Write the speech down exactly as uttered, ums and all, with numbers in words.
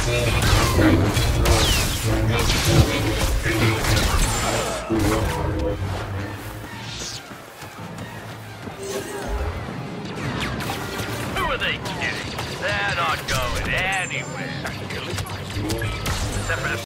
Who are they kidding? They're not going anywhere. Except for